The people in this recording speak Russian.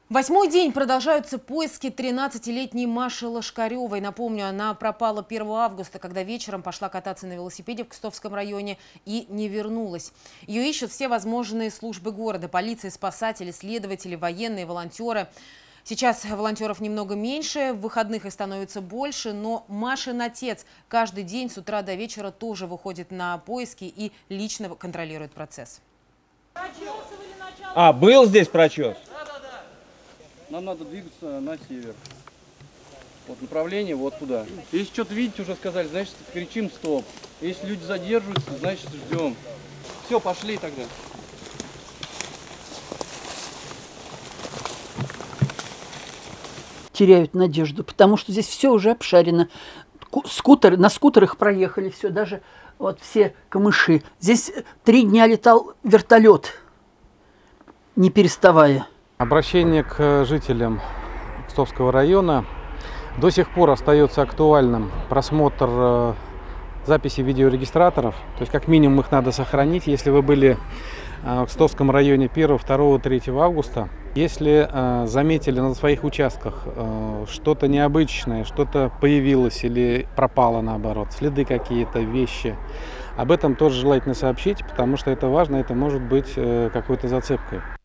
Восьмой день продолжаются поиски 13-летней Маши Лошкаревой. Напомню, она пропала 1 августа, когда вечером пошла кататься на велосипеде в Кстовском районе и не вернулась. Ее ищут все возможные службы города: полиция, спасатели, следователи, военные, волонтеры. Сейчас волонтеров немного меньше, в выходных их становится больше, но Машин отец каждый день с утра до вечера тоже выходит на поиски и лично контролирует процесс. А, был здесь прочес? Нам надо двигаться на север. Вот направление вот туда. Если что-то видите, уже сказали, значит кричим стоп. Если люди задерживаются, значит ждем. Все, пошли тогда. Теряют надежду, потому что здесь все уже обшарено. На скутерах проехали все, даже вот все камыши. Здесь 3 дня летал вертолет, не переставая. Обращение к жителям Кстовского района до сих пор остается актуальным. Просмотр записи видеорегистраторов, то есть как минимум их надо сохранить. Если вы были в Кстовском районе 1, 2, 3 августа, если заметили на своих участках что-то необычное, что-то появилось или пропало наоборот, следы какие-то, вещи, об этом тоже желательно сообщить, потому что это важно, это может быть какой-то зацепкой.